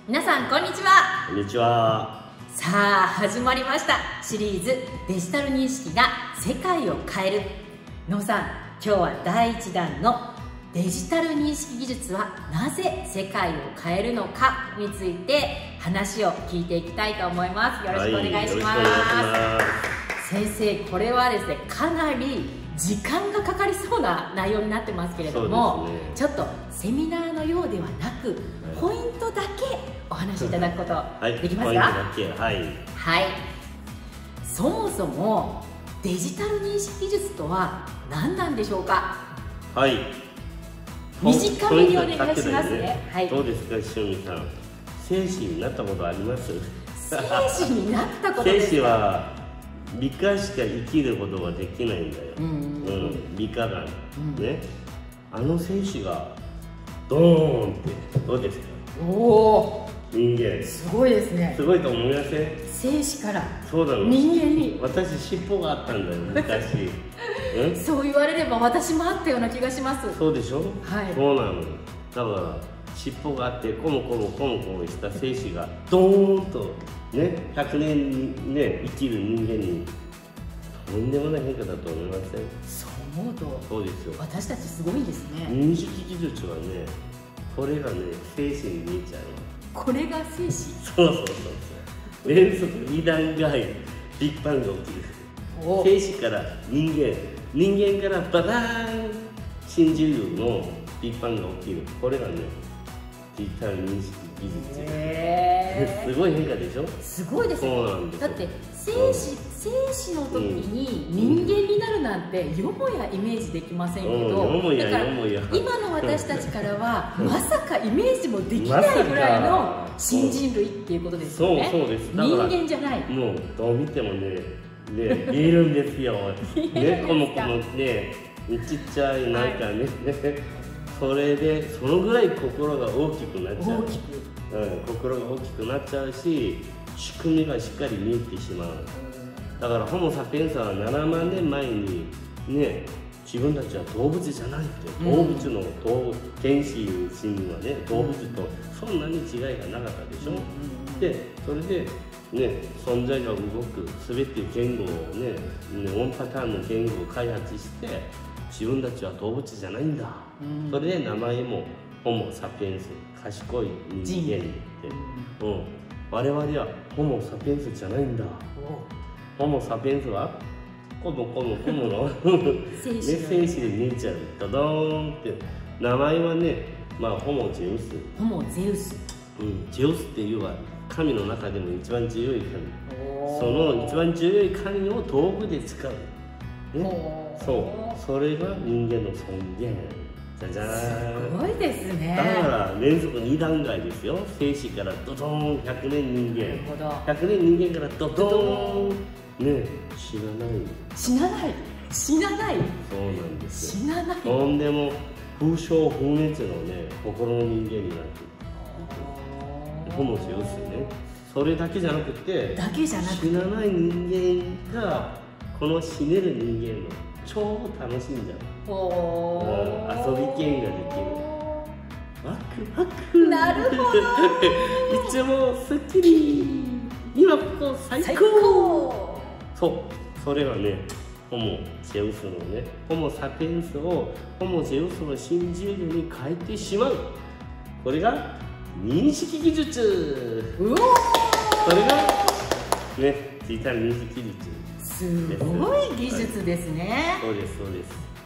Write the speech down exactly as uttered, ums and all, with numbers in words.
皆さんこんにちは。 こんにちは。 さあ始まりましたシリーズデジタル認識が世界を変える。のさん、今日はだいいちだんのデジタル認識技術はなぜ世界を変えるのかについて話を聞いていきたいと思います。よろしくお願いします。はい、先生、これはですね、かなり時間がかかりそうな内容になってますけれども、ね、ちょっとセミナーのようではなく、はい、ポイントだけお話しいただくことできますか？はい、ポイントだけ、はい、はい、そもそもデジタル認識技術とは何なんでしょうか？ はい、 短めにお願いしますね。 ね、はい、どうですか、塩見さん、生死になったことあります？ 生死になったことですか？ 生死は理科しか生きることができないんだよ。うん、うん、理科が、うん、ね、あの生死がドーンってどうですか？おお、人間すごいですね。 すごいと思いません？ 生死からそうなの、 人間に。 私尻尾があったんだよ昔。 うん、そう言われれば私もあったような気がします。 そうでしょ？はい、そうなの。だから尻尾があってコモコモコモコモした生死がドーンとね、ひゃくねんにね生きる人間にとんでもない変化だと思いません？ そう思うとそうですよ。 私たちすごいですね。 認識技術はね、これがね生死に見えちゃう。 これが生死。 そうそうそうそう。連続二段階ビッグバンが起きる。生死から人間、人間からバターン新人類のビッグバンが起きる。これがねデジタル認識技術。えー、すごい変化でしょ？すごいですね。そうなんです。 だって生死、生死の時に人間になるなんてよもやイメージできませんけど、うん、だから今の私たちからはまさかイメージもできないぐらいの新人類っていうことですよね。 そうそうです。 人間じゃない。 もうどう見てもね、ね見えるんですよ。ね、この子のねちっちゃいなんかね。それでそのぐらい心が大きくなっちゃう。大きく、うん、心が大きくなっちゃうし、仕組みがしっかり見えてしまう。だからホモ・サピエンスはななまんねんまえにね、自分たちは動物じゃないって、動物の動原始人はね、動物とそんなに違いがなかったでしょ。うん、でそれでね、存在が動く全て言語をね、オンパターンの言語を開発して自分たちは動物じゃないんだ、うん、それで名前もホモ・サピエンス、賢い人間って、うん、我々はホモ・サピエンスじゃないんだ。ホモ・サピエンスはこのこのこのの生死で見えちゃう。ドドーンって名前はね、まあホモ・ゼウス。 ホモ・ゼウス、 うん、ゼウスっていうのは神の中でも一番強い神。その一番強い神を道具で使う。ね、そう、それが人間の尊厳。じゃじゃーん。 すごいですね。 だから連続に段階ですよ。生死からドドーン、ひゃくねん人間。ひゃくねん人間からドドーン。ね、死なない。 死なない。死なない。 そうなんですよ。 死なない。 とんでも不生不滅のね、心の人間になっていく。ホモ・ゼウスね。それだけじゃなくて、 だけじゃなくて死なない人間がこの死ねる人間の超楽しんじゃう。遊び系ができる。ワクワク。 なるほど。 いつもスッキリ。今ここ最高。最高。そう、それはね、ホモ・ゼウスのね、ホモ・サピエンスをホモ・ゼウスの新人類に変えてしまう。これが認識技術。うおー。それがね、デジタル認識技術。 すごい技術ですね。 そうです、そうです。